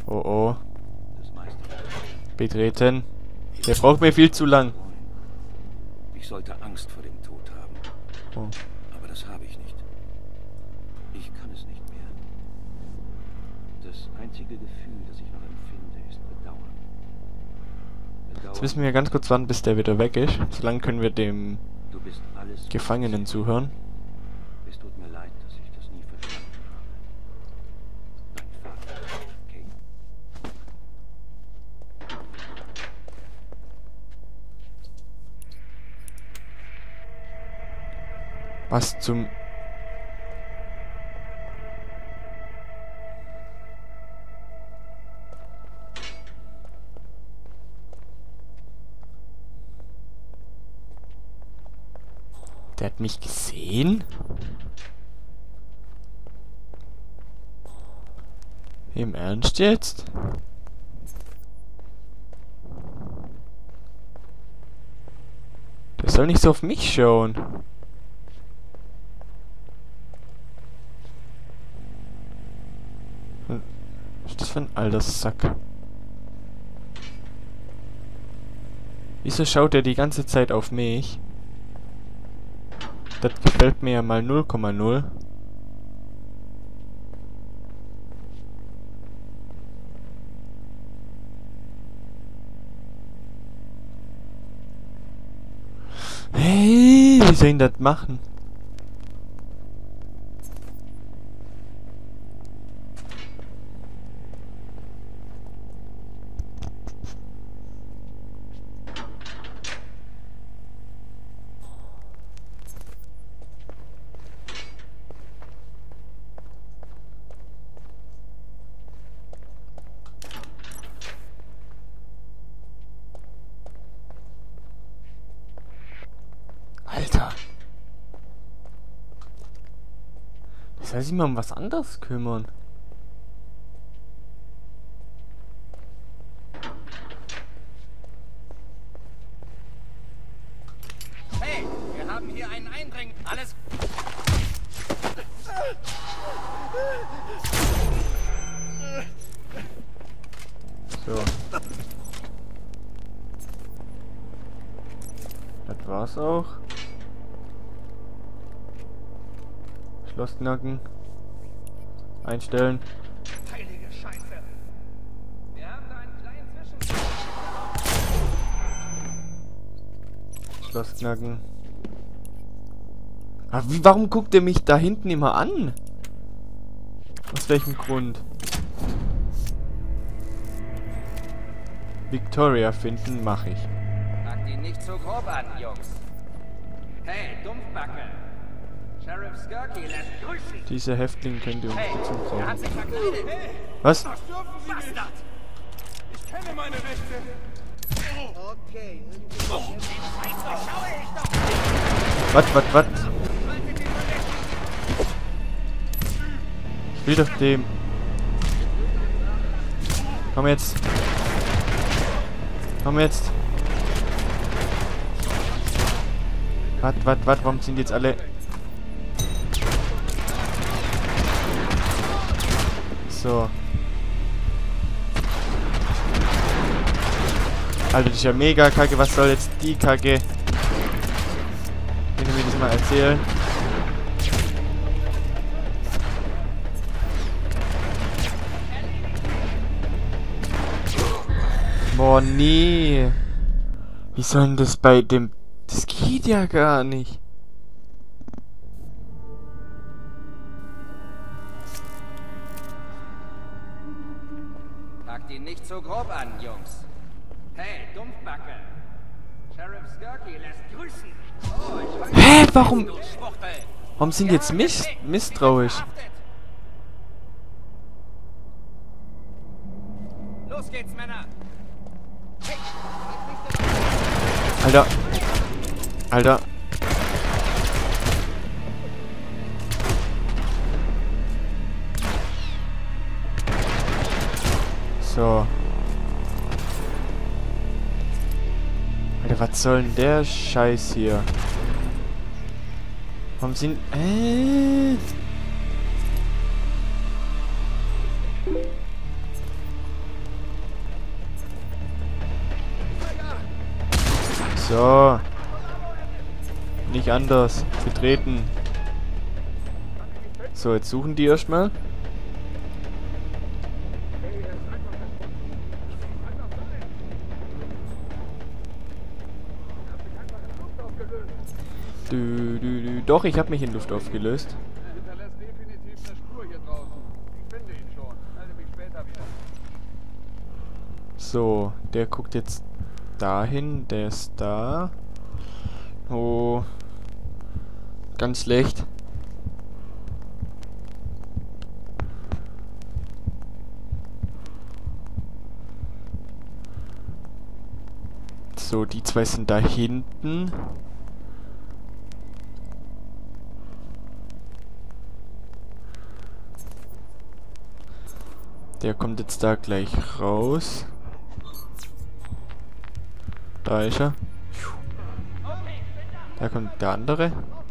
Oh oh. Das meiste. Betreten. Der braucht mir viel zu lang. Ich sollte Angst vor dem Tod haben. Oh. Aber das habe ich nicht. Ich kann es nicht mehr. Das einzige Gefühl, das ich noch empfinde, ist Bedauern. Jetzt müssen wir ganz kurz warten, bis der wieder weg ist. Solange können wir dem Du bist alles Gefangenen zuhören. Es tut mir leid, dass ich das nie verstanden habe. Dein Vater, Kate. Was zum... Der hat mich gesehen? Im Ernst jetzt? Der soll nicht so auf mich schauen. Was ist das für ein alter Sack? Wieso schaut er die ganze Zeit auf mich? Das gefällt mir ja mal 0,0. Hey, wie soll ich das machen? Alter. Ich soll sich mal um was anderes kümmern. Hey, wir haben hier einen Eindring. Alles... So. Das war's auch. Schlossnacken. Einstellen. Heilige Scheiße. Wir haben da einen kleinen Zwischen... Schlossnacken. Aber warum guckt er mich da hinten immer an? Aus welchem Grund? Victoria finden, mache ich. Pack die nicht so grob an, Jungs. Hey, Dumpfbacke. Sheriff Skirky lässt grüßen. Dieser Häftling könnte Hey, Unterstützung er brauchen. hat sich verkleidet. Was? Das dürfen Sie nicht. Bastard. Ich kenne meine Rechte. Okay, Den Scheiß durchschaue ich doch. Was? Haltet den Verdächtigen. Ich will doch dem... Komm jetzt. Komm jetzt. Was? Warum sind jetzt alle... So. Alter, das ist ja mega kacke. Was soll jetzt die Kacke? Könnt ihr mir das mal erzählen? Boah, nee. Wie soll denn das bei dem... Das geht ja gar nicht. Pack die nicht so grob an, Jungs. Hey, Dumpfbacke. Sheriff Skirky lässt grüßen. Oh, ich weiß Hä, nicht, warum... du Schwuchtel. Warum sind jetzt misstrauisch? Los geht's, Männer. Alter. Alter. So. Alter, was soll denn der Scheiß hier? Warum sind... So. Nicht anders. Betreten. So, jetzt suchen die erstmal. Doch, ich habe mich in Luft aufgelöst. Er hinterlässt definitiv eine Spur hier draußen. Ich finde ihn schon. Melde mich später wieder. So, der guckt jetzt dahin. Der ist da. Oh. Ganz schlecht. So, die zwei sind da hinten. Der kommt jetzt da gleich raus. Da ist er. Da kommt der andere.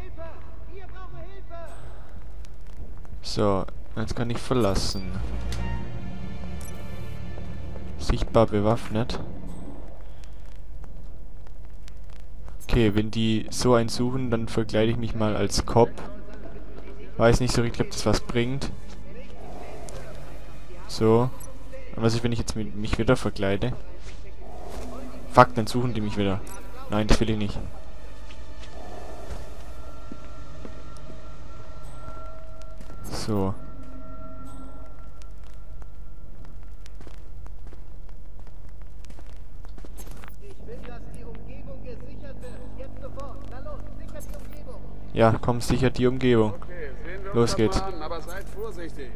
So, jetzt kann ich verlassen. Sichtbar bewaffnet. Okay, wenn die so einen suchen, dann verkleide ich mich mal als Cop. Weiß nicht so richtig, ob das was bringt. So. Und was ist, wenn ich jetzt mich wieder verkleide? Fuck, dann suchen die mich wieder. Nein, das will ich nicht. So. Ich will, dass die Umgebung gesichert wird. Jetzt sofort. Na los, sichert die Umgebung. Ja, komm, sicher die Umgebung. Okay, sehen wir Los uns geht's. mal an, aber seid vorsichtig.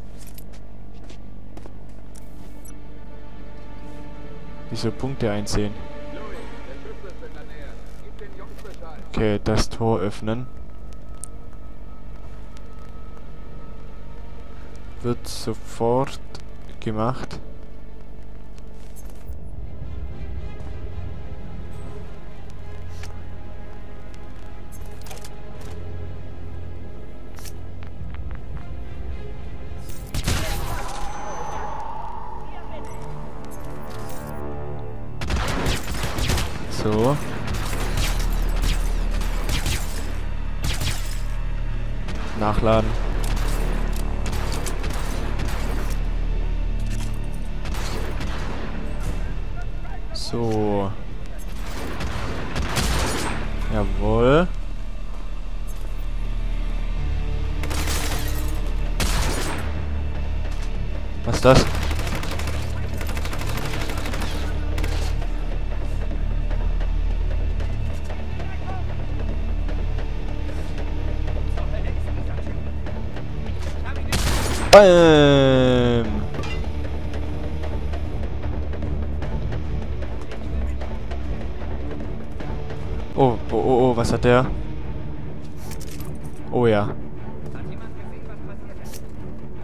Diese Punkte einsehen. Louis, der Schlüssel ist in der Nähe. Gib den Jungs Bescheid. Okay, das Tor öffnen. Wird sofort gemacht. So. Nachladen. So. Jawohl. Was ist das? Bam! Oh, oh, oh, oh, was hat der? Oh ja. Hat jemand gesehen, was passiert ist? Sieht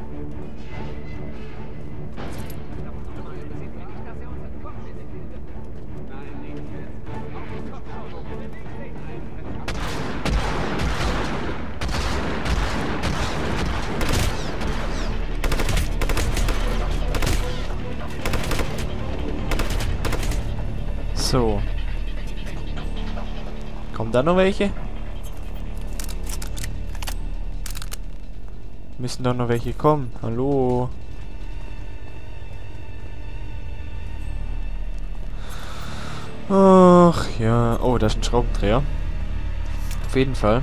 mir nicht, dass er uns entkommen ist. Nein, nicht jetzt. Auf den Kopf schauen. So. Kommen da noch welche? Müssen doch noch welche kommen. Hallo. Ach ja. Oh, da ist ein Schraubendreher. Auf jeden Fall.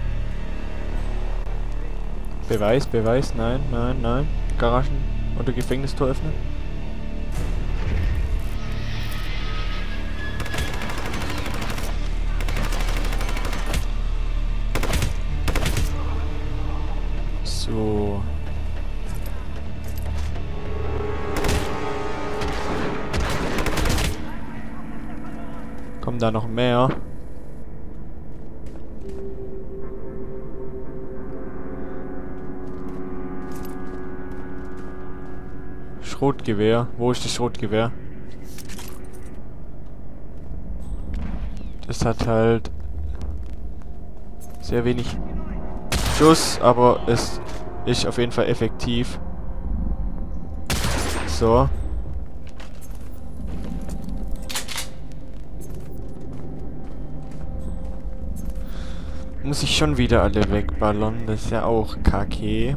Beweis, Beweis. Nein, nein, nein. Garagen- oder Gefängnistor öffnen. So. Kommen da noch mehr? Schrotgewehr. Wo ist das Schrotgewehr? Das hat halt sehr wenig Schuss, aber es ist auf jeden Fall effektiv. So. Muss ich schon wieder alle wegballern? Das ist ja auch kacke.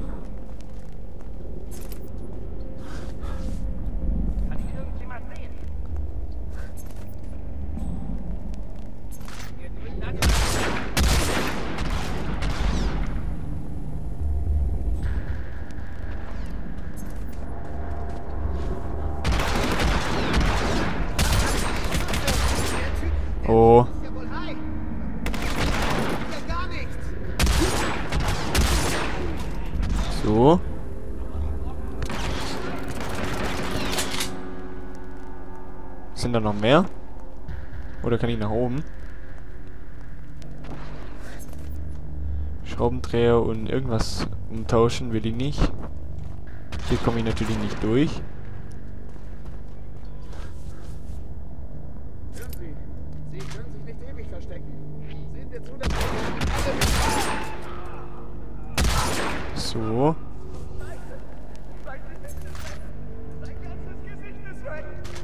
Kann ihn irgendjemand sehen? Hier drüben an. Oh. Ist ja wohl high. Ja, gar nichts. So. Sind da noch mehr? Oder kann ich nach oben? Schraubendreher und irgendwas umtauschen will ich nicht. Hier komme ich natürlich nicht durch. Hören Sie, Sie können sich nicht ewig verstecken. Sehen wir zu, dass wir alle So. Sein ganzes Gesicht ist weg.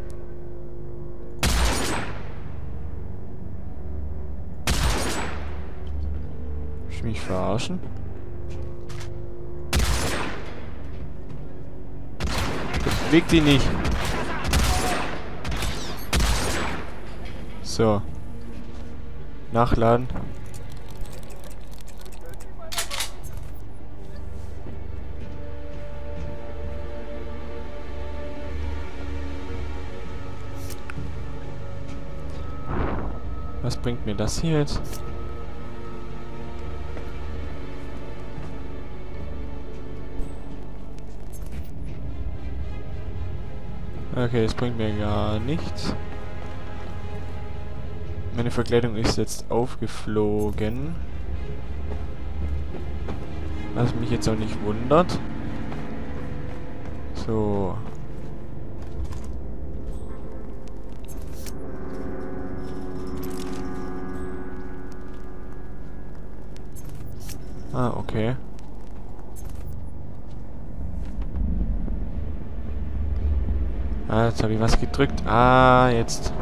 Will ich mich verarschen? Beweg die nicht. So. Nachladen. Was bringt mir das hier jetzt? Okay, das bringt mir gar nichts. Meine Verkleidung ist jetzt aufgeflogen. Was mich jetzt auch nicht wundert. So. Ah, okay. Ah, jetzt habe ich was gedrückt. Ah, jetzt.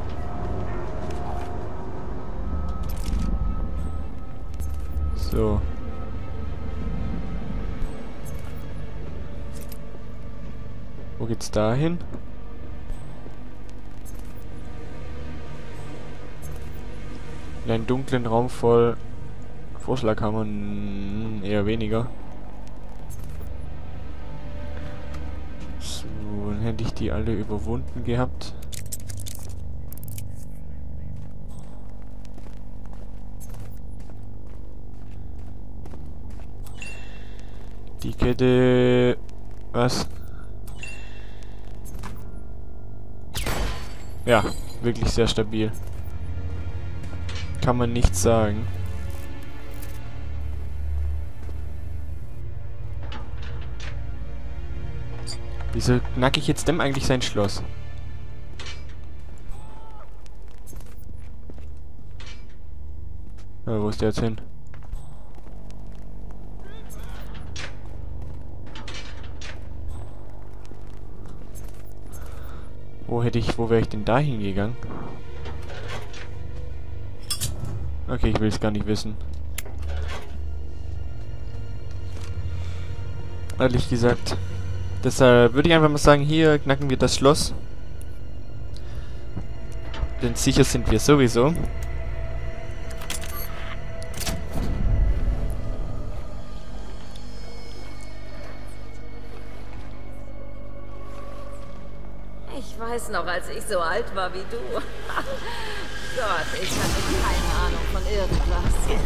So. Wo geht's da hin? In einen dunklen Raum voll Vorschlaghammer eher weniger. So, dann hätte ich die alle überwunden gehabt. Die Kette... Was? Ja, wirklich sehr stabil. Kann man nichts sagen. Wieso knacke ich jetzt dem eigentlich sein Schloss? Ja, wo ist der jetzt hin? Wo wäre ich denn da hingegangen? Okay, ich will es gar nicht wissen. Ehrlich gesagt. Deshalb würde ich einfach mal sagen, hier knacken wir das Schloss. Denn sicher sind wir sowieso. Ich weiß noch, als ich so alt war wie du. Gott, ich hatte keine Ahnung von irgendwas.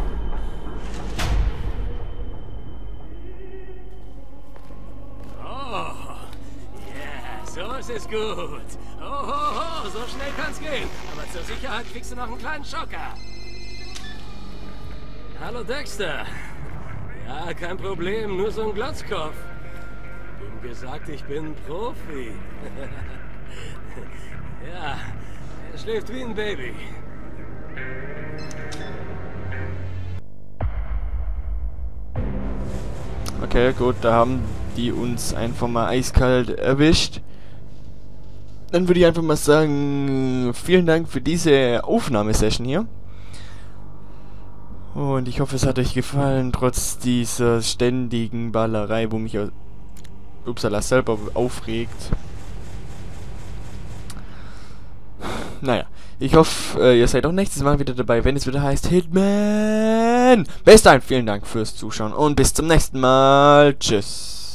So ist es gut. Oh, so schnell kann's gehen. Aber zur Sicherheit kriegst du noch einen kleinen Schocker. Hallo Dexter. Ja, kein Problem, nur so ein Glatzkopf. Ihm gesagt, ich bin Profi. Ja, er schläft wie ein Baby. Okay, gut, da haben die uns einfach mal eiskalt erwischt. Dann würde ich einfach mal sagen, vielen Dank für diese Aufnahmesession hier. Und ich hoffe, es hat euch gefallen, trotz dieser ständigen Ballerei, wo mich Upsala selber aufregt. Naja, ich hoffe, ihr seid auch nächstes Mal wieder dabei, wenn es wieder heißt Hitman. Bis dahin, vielen Dank fürs Zuschauen und bis zum nächsten Mal. Tschüss.